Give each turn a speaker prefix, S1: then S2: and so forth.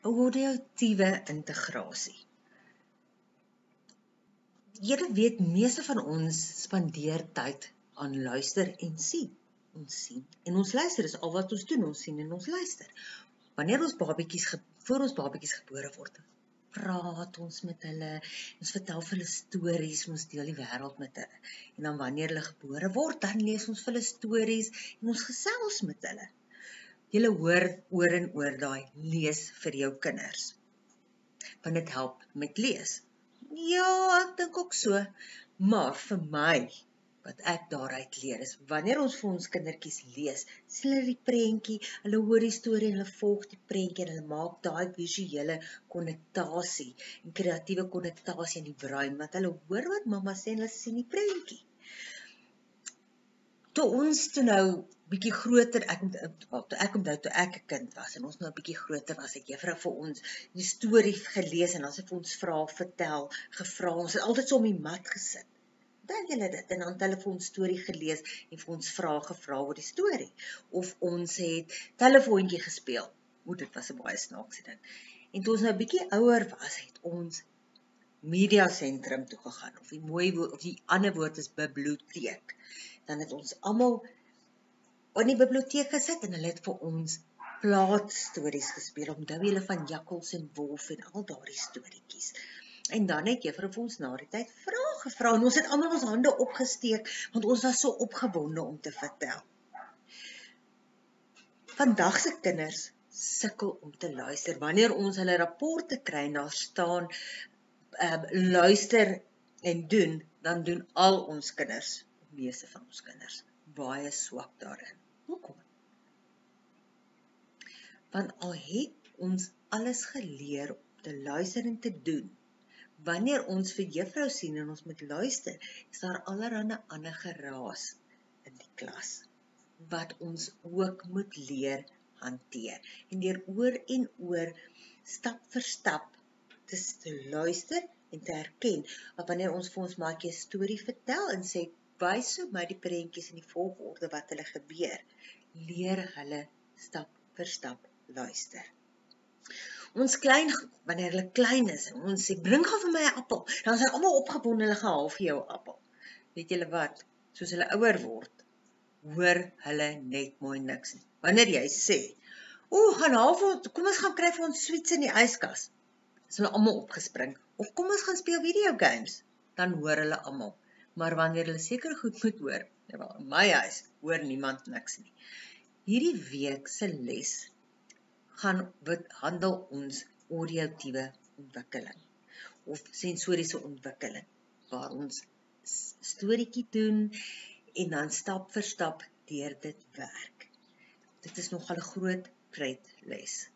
S1: Auditiewe integrasie. Julle weet, meeste van ons spandeer tyd aan luister en sien. Ons sien en ons luister, dis al wat ons doen, ons sien en ons luister. Wanneer ons voor ons babietjies gebore word, praat ons met hulle, ons vertel vir hulle stories, ons deel die wêreld met hulle. En dan wanneer hulle gebore word, dan lees ons vir hulle stories en ons gesels met hulle. Julle hoor oor en oor daai lees vir jou kinders. Want dit help met lees. Ja, ek dink ook so. Maar vir my, wat ek daaruit leer is, wanneer ons vir ons kindertjies lees, sien hulle die prentjie, hulle hoor die storie, hulle volg die prentjie en hulle maak daai visuele konnektasie en kreatiewe konnektasie in die brein, want hulle hoor wat mamma sê en hulle sien die prentjie. Toe ons toe nou bietjie groter, ek onthou toe ek 'n kind was en ons nou 'n bietjie groter was, het juffrou vir ons die storie gelees en dan het vir ons vrae vertel, gevra, ons het altyd so om die mat gesit. Dink julle dit? En dan het hulle vir ons storie gelees en vir ons vrae gevra oor die storie. Of ons het telefoontjie gespeel. Dit was 'n baie snaakse ding. En toe ons nou 'n bietjie ouer was, het ons media sentrum toe gegaan, of die ander woord is biblioteek. Dan het ons almal in die biblioteek gesit en hulle het vir ons plaatstories gespeel, onthou julle van Jakkals en Wolf en al daardie storieetjies. En dan het juffrou vir ons na die tyd vrae gevra en ons het almal ons hande opgesteek, want ons was so opgewonde om te vertel. Vandag se kinders sukkel om te luister. Wanneer ons hulle rapporte kry en daar staan luister en doen, dan doen al ons kinders, die meeste van ons kinders, baie swak daarin. Hoekom? Want al het ons alles geleer om te luister en te doen, wanneer ons vir juffrou sien en ons moet luister, is daar allerhande ander geraas in die klas, wat ons ook moet leer hanteer. En deur oor en oor, stap vir stap, te luister en te herken, want wanneer ons vir ons maatjie 'n storie vertel en sê, wys so my die prentjies in die volgorde wat hulle gebeur, leer hulle stap vir stap luister. Ons wanneer hulle klein is, en ons sê, bring gou vir my 'n appel, dan is hulle almal opgewonde, hulle gaan haal vir jou 'n appel. Weet julle wat? Soos hulle ouer word, hoor hulle net mooi niks nie. Wanneer jy sê, gaan haal kom ons gaan kry vir ons sweets in die yskas, is hulle almal opgespring. Of kom ons gaan speel video games, dan hoor hulle almal. Maar wanneer hulle seker goed moet hoor, in my huis hoor niemand niks nie. Hierdie week se les handel ons auditiewe ontwikkeling of sensoriese ontwikkeling, waar ons storieetjie doen en dan stap vir stap deur dit werk. Dit is nogal 'n groot les.